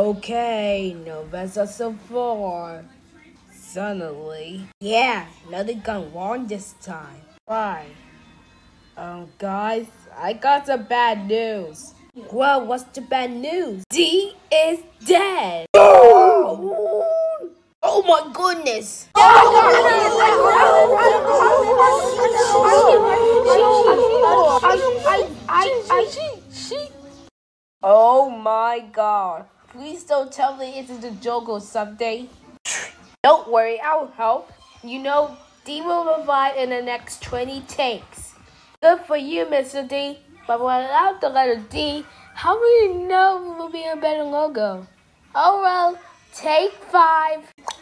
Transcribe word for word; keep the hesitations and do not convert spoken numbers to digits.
Okay, no best so far. Suddenly. Yeah, nothing gone wrong this time. Why? Um, guys, I got some bad news. Well, what's the bad news? D is dead. Oh, oh my goodness. Oh my god. Please don't tell me it's a joke or something. Don't worry, I'll help. You know, D will revive in the next twenty takes. Good for you, Mister D. But without the letter D, how will you know it will be a better logo? Oh well, take five.